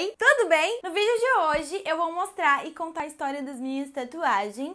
Oi, tudo bem? No vídeo de hoje eu vou mostrar e contar a história das minhas tatuagens.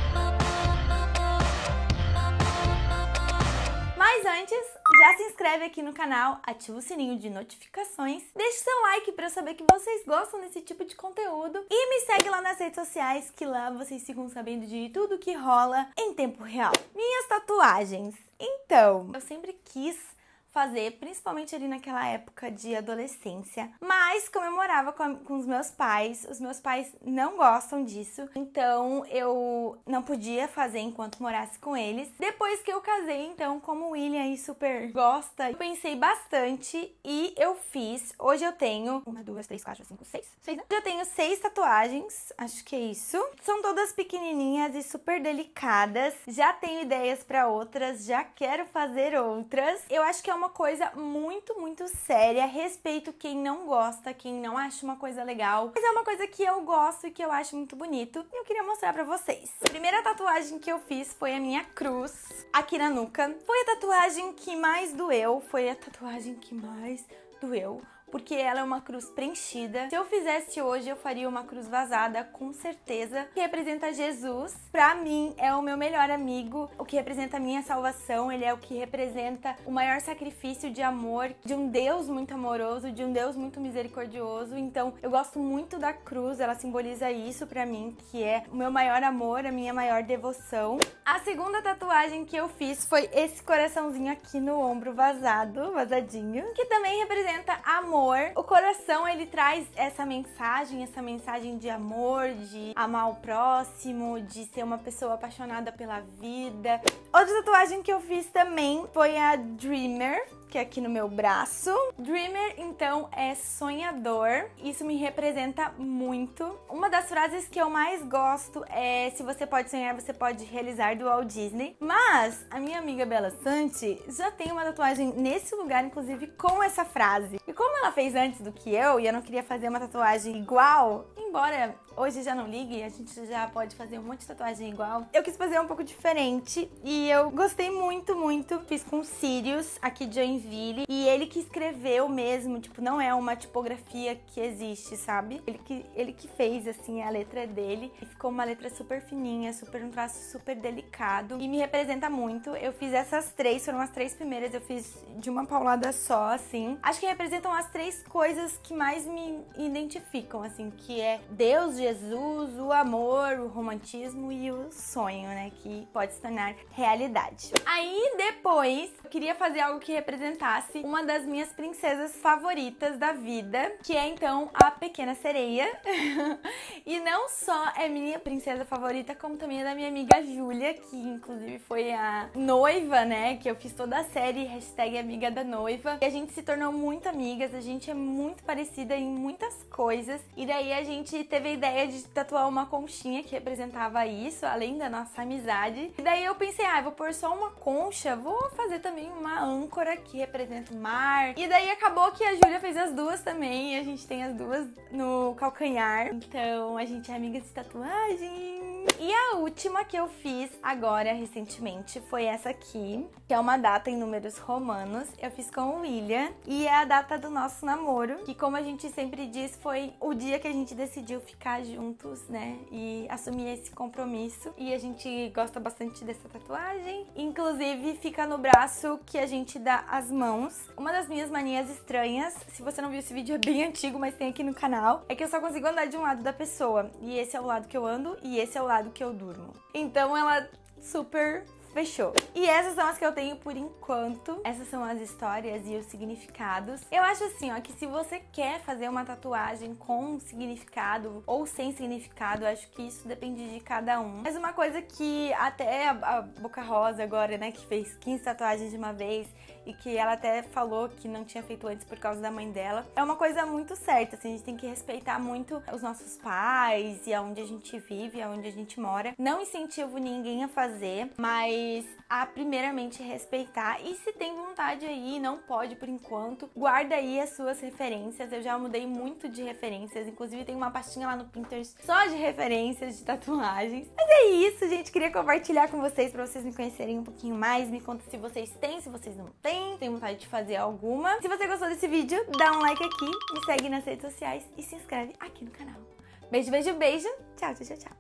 Mas antes, já se inscreve aqui no canal, ativa o sininho de notificações, deixe seu like pra eu saber que vocês gostam desse tipo de conteúdo e me segue lá nas redes sociais, que lá vocês ficam sabendo de tudo que rola em tempo real. Minhas tatuagens. Então, eu sempre quis fazer, principalmente ali naquela época de adolescência, mas como eu morava com os meus pais não gostam disso, então eu não podia fazer enquanto morasse com eles. Depois que eu casei, então, como o William aí super gosta, eu pensei bastante e eu fiz. Hoje eu tenho 1, 2, 3, 4, 5, 6, né? Eu tenho 6 tatuagens, acho que é isso. São todas pequenininhas e super delicadas. Já tenho ideias para outras, já quero fazer outras. Eu acho que é uma coisa muito séria. Respeito quem não gosta, quem não acha uma coisa legal, mas é uma coisa que eu gosto e que eu acho muito bonito e eu queria mostrar pra vocês. A primeira tatuagem que eu fiz foi a minha cruz aqui na nuca. Foi a tatuagem que mais doeu, porque ela é uma cruz preenchida. Se eu fizesse hoje, eu faria uma cruz vazada, com certeza, que representa Jesus. Pra mim, é o meu melhor amigo, o que representa a minha salvação. Ele é o que representa o maior sacrifício de amor, de um Deus muito amoroso, de um Deus muito misericordioso. Então, eu gosto muito da cruz, ela simboliza isso pra mim, que é o meu maior amor, a minha maior devoção. A segunda tatuagem que eu fiz foi esse coraçãozinho aqui no ombro vazadinho, que também representa amor. O coração, ele traz essa mensagem de amor, de amar o próximo, de ser uma pessoa apaixonada pela vida. Outra tatuagem que eu fiz também foi a Dreamer, que é aqui no meu braço. Dreamer, então, é sonhador. Isso me representa muito. Uma das frases que eu mais gosto é: se você pode sonhar, você pode realizar, do Walt Disney. Mas a minha amiga Bela Santi já tem uma tatuagem nesse lugar, inclusive, com essa frase. E como ela fez antes do que eu, e eu não queria fazer uma tatuagem igual, embora hoje já não ligue, a gente já pode fazer um monte de tatuagem igual, eu quis fazer um pouco diferente e eu gostei muito. Fiz com Sirius, aqui de Joinville, e ele que escreveu mesmo, tipo, não é uma tipografia que existe, sabe? Ele que fez, assim, a letra dele, e ficou uma letra super fininha, um traço super delicado, e me representa muito. Eu fiz essas 3, foram as 3 primeiras, eu fiz de uma paulada só, assim. Acho que representam as 3 coisas que mais me identificam, assim, que é Deus, Jesus, o amor, o romantismo e o sonho, né, que pode se tornar realidade. Aí depois eu queria fazer algo que representasse uma das minhas princesas favoritas da vida, que é então a Pequena Sereia. E não só é minha princesa favorita, como também é da minha amiga Júlia, que inclusive foi a noiva, né, que eu fiz toda a série #amiga da noiva. E a gente se tornou muito amigas, a gente é muito parecida em muitas coisas. E daí a gente teve a ideia de tatuar uma conchinha que representava isso, além da nossa amizade. E daí eu pensei, eu vou pôr só uma concha, vou fazer também uma âncora que representa o mar. E daí acabou que a Júlia fez as duas também, e a gente tem as duas no calcanhar. Então a gente é amiga de tatuagem. E a última que eu fiz agora, recentemente, foi essa aqui, que é uma data em números romanos. Eu fiz com o William, e é a data do nosso namoro, que, como a gente sempre diz, foi o dia que a gente decidiu ficar juntos, né, e assumir esse compromisso. E a gente gosta bastante dessa tatuagem. Inclusive, fica no braço que a gente dá as mãos. Uma das minhas manias estranhas, se você não viu esse vídeo, é bem antigo, mas tem aqui no canal, é que eu só consigo andar de um lado da pessoa. E esse é o lado que eu ando, e esse é o lado que eu durmo. Então ela super fechou. E essas são as que eu tenho por enquanto. Essas são as histórias e os significados. Eu acho assim, ó, que se você quer fazer uma tatuagem com significado ou sem significado, eu acho que isso depende de cada um. Mas uma coisa que até a Boca Rosa agora, né, que fez 15 tatuagens de uma vez e que ela até falou que não tinha feito antes por causa da mãe dela, é uma coisa muito certa, assim, a gente tem que respeitar muito os nossos pais e aonde a gente vive, aonde a gente mora. Não incentivo ninguém a fazer, mas a primeiramente respeitar. E se tem vontade aí, não pode por enquanto, guarda aí as suas referências. Eu já mudei muito de referências, inclusive tem uma pastinha lá no Pinterest só de referências de tatuagens. Mas é isso, gente, queria compartilhar com vocês pra vocês me conhecerem um pouquinho mais. Me conta se vocês têm, se vocês não têm. tem vontade de fazer alguma. Se você gostou desse vídeo, dá um like aqui, me segue nas redes sociais e se inscreve aqui no canal. Beijo, beijo, beijo. Tchau, tchau, tchau, tchau.